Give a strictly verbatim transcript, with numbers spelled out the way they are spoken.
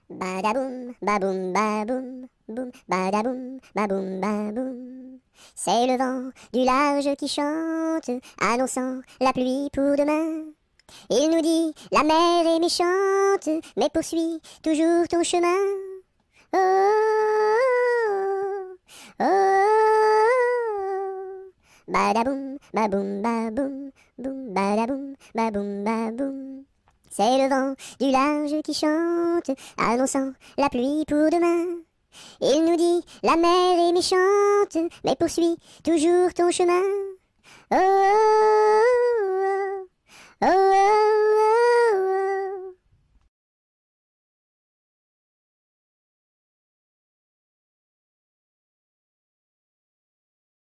Badaboum, baboum, baboum, boum, badaboum, baboum, baboum. C'est le vent du large qui chante, annonçant la pluie pour demain. Il nous dit, la mer est méchante, mais poursuis toujours ton chemin. Oh, oh, oh, oh. Badaboum, baboum, baboum, boum, badaboum, baboum, baboum. C'est le vent du large qui chante, annonçant la pluie pour demain. Il nous dit, la mer est méchante, mais poursuis toujours ton chemin. Oh, oh, oh, oh, oh, oh.